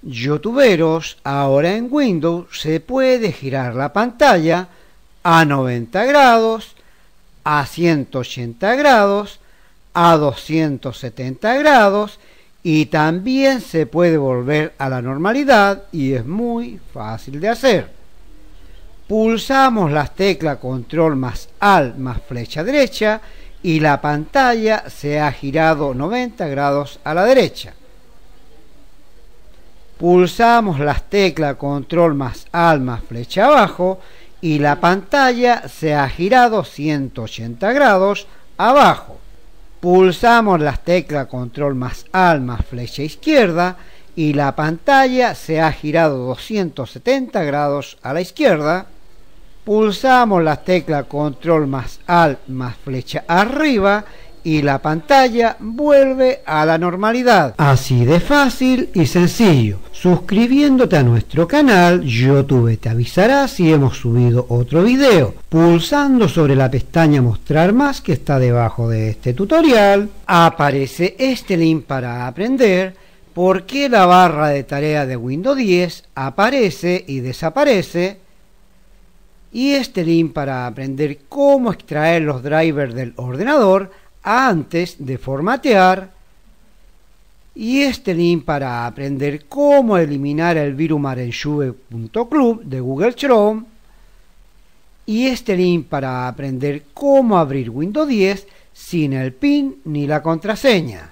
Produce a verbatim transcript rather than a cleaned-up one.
youtuberos, ahora en Windows se puede girar la pantalla a noventa grados, a ciento ochenta grados, a doscientos setenta grados y también se puede volver a la normalidad y es muy fácil de hacer. Pulsamos las teclas control más alt más flecha derecha y la pantalla se ha girado noventa grados a la derecha. Pulsamos las teclas control más alt más flecha abajo y la pantalla se ha girado ciento ochenta grados abajo. Pulsamos las teclas control más alt más flecha izquierda y la pantalla se ha girado doscientos setenta grados a la izquierda. Pulsamos las teclas control más alt más flecha arriba y la pantalla vuelve a la normalidad. Así de fácil y sencillo. Suscribiéndote a nuestro canal, YouTube te avisará si hemos subido otro video. Pulsando sobre la pestaña Mostrar más que está debajo de este tutorial, aparece este link para aprender por qué la barra de tarea de Windows diez aparece y desaparece, y este link para aprender cómo extraer los drivers del ordenador antes de formatear, y este link para aprender cómo eliminar el virus Marenschube punto club de Google Chrome, y este link para aprender cómo abrir Windows diez sin el PIN ni la contraseña.